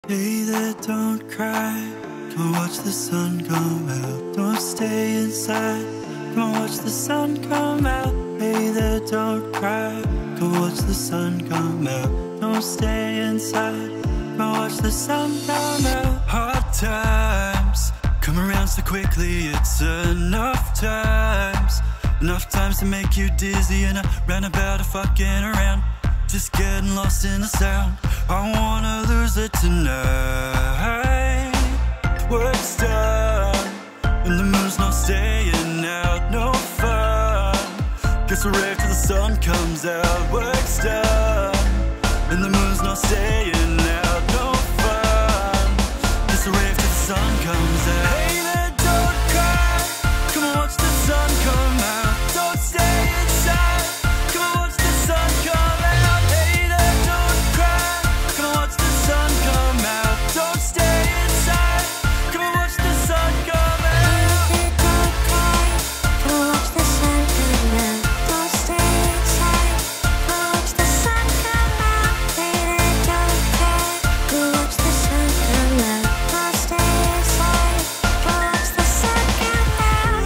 Hey there, don't cry. Come watch the sun come out. Don't stay inside. Come watch the sun come out. Hey there, don't cry. Come watch the sun come out. Don't stay inside. Come watch the sun come out. Hard times come around so quickly. It's enough times. Enough times to make you dizzy and I ran about fucking around, just getting lost in the sound. I wanna lose it tonight. Work's done and the moon's not staying out. No fun. Guess we'll rave till the sun comes out. Work's done and the moon's not staying out. No fun. Guess we'll rave till the sun comes out. Hey there, don't cry. Come and watch the sun come out. Don't stay inside. Come and watch the sun come out. Hey there, don't cry. Come and watch the sun come out. Don't stay inside. Come and watch the sun come out. Hey there, don't cry. Come and watch the sun come out. Don't stay inside. Come and watch the sun come out. Hey there, don't cry. Come and watch the sun come out. Don't stay inside. Come and watch the sun come out.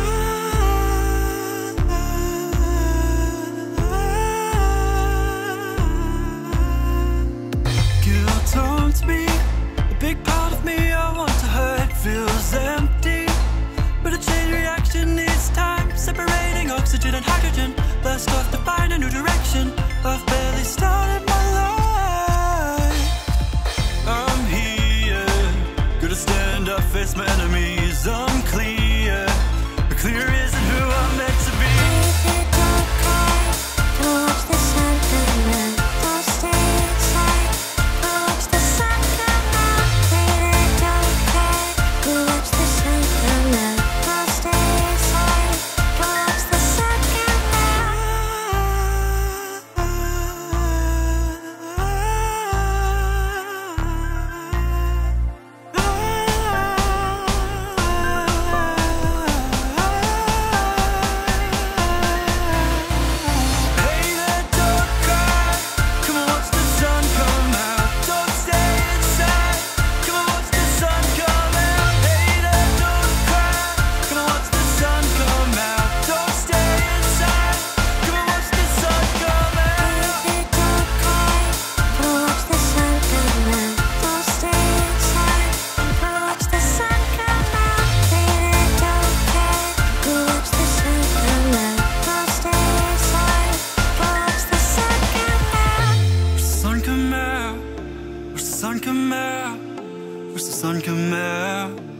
Guilt haunts me. A big part of me I want to hurt feels empty, but a chain reaction needs time. Separating oxygen and hydrogen. Blast off to find a new direction. I've barely started my life. I'm here, gonna stand up, face my enemies. I'm clear, but clear isn't who I'm meant to be. Hey there, don't cry. Come and watch the sun come out. Don't stay inside. Come and watch the sun come out. Hey there, don't cry. Come and watch the sun come out. Don't stay inside. Come and watch the sun come out. Hey there, don't cry. Come and watch the sun come out. Don't stay inside. Come and watch the sun come out. Hey there, don't cry. Come and watch the sun come out. Don't stay inside. Come and watch the sun come out. Hey there, don't cry. Come and watch the sun come out. Don't stay inside. Come and watch the sun come out. Hey there, don't cry. Come and watch the sun come out. Don't stay inside. Come and watch the sun come out. Sun come out. Watch the sun come out. Watch the sun come out.